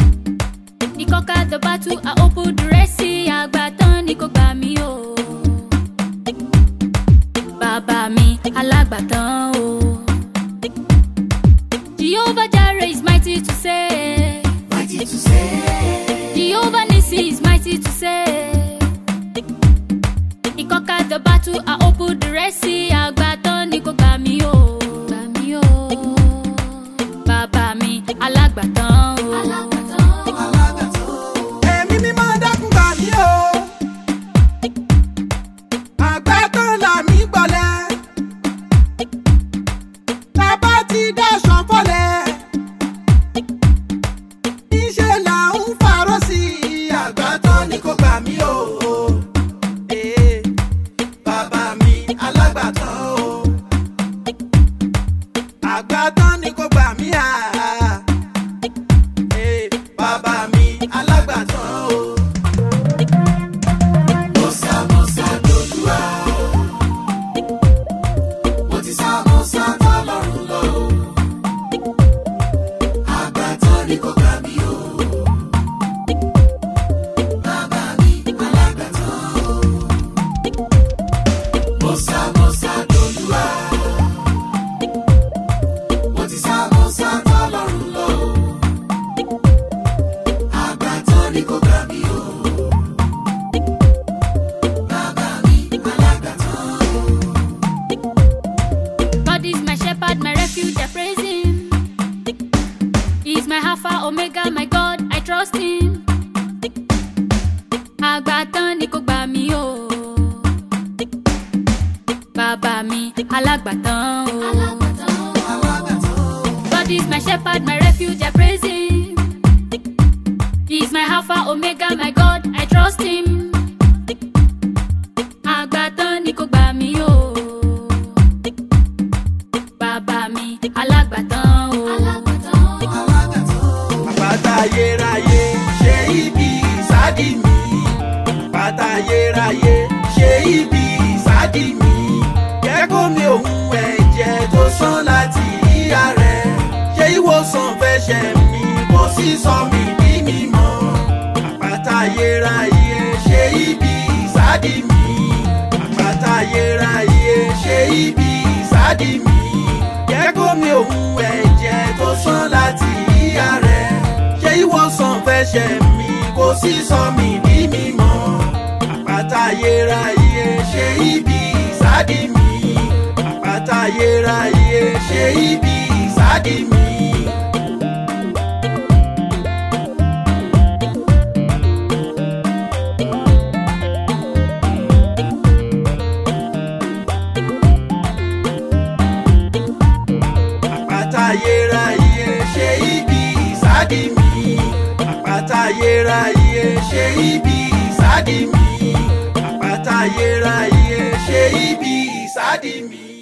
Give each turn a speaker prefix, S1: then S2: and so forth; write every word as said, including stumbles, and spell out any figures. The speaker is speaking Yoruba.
S1: He conquered the battle, I opened the Red Sea. Agbatan ni kò gbà mí o. Baba mi alágbàtàn o. Jehovah Jireh is mighty to save.
S2: Mighty to save.
S1: Jehovah Nissi is mighty to save. He conquered the battle, I opened the Red Sea. Agbatan ni kò gbà mí o. Gbà mí o. Baba mi alágbàtàn o.
S2: Èmi mi máa dákun gbà mí o. Àgbàtàn là mí gbọ́lẹ̀. Tábà ti dáṣọ fọ́lẹ̀. Níṣẹ́ là ń farọ́ sí i. Àgbàtàn ni kò gbà mí o. Eh, bàbá mi alágbàtàn o. Àgbàtàn ni kò gbà mí à. Eh, bàbá mi alágbàtàn o. Mosa Mosadoluwa. Mo ti sá Mosa tọ́lọ́run lọ o. Àgbàtàn ni kò gbà mí o. Bàbá mi alágbàtàn o. Mosa Mosadoluwa. Mo ti sá Mosa tọ́lọ́run lọ o. Àgbàtàn ni kò gbà mí o. Bàbá mi alágbàtàn o.
S1: God is my shepherd, my refuge, I praise him. He is my Alpha, Omega, my God, I trust him. Agbatan ni kò gbà mí o. Baba mi alágbàtàn o. God is my shepherd, my refuge, I praise him. He is my Alpha, Omega, my God, I trust him. Agbatan ni kò gbà mí o. Baba mi alágbàtàn o.
S2: Àpáta ayérayé ṣe ibi ìsádi mi. Àpáta ayérayé ṣe ibi ìsádi mi. Jẹ́ kó mi òun ẹ̀jẹ̀ tó sán láti ìyá rẹ̀. Ṣé ìwòsàn fẹsẹ̀ mi kò sí sọ mí di mímọ́? Àpáta ayérayé ṣe ibi ìsádi mi. Àpáta ayérayé ṣe ibi ìsádi mi. Jẹ́ kó mi òun ẹ̀jẹ̀ tó sán láti ìyá rẹ̀. Ṣé ìwòsàn fẹsẹ̀ mi kò sí sọ mí di mímọ́? Àpáta ayérayé ṣe ibi ìsádi mi. Àpáta ayérayé ṣe ibi ìsádi mi. Àpáta ayérayé ṣe ibi ìsádi mi. Àpáta ayérayé ṣe ibi ìsádi mi. Àpáta ayérayé ṣe ibi ìsádi mi.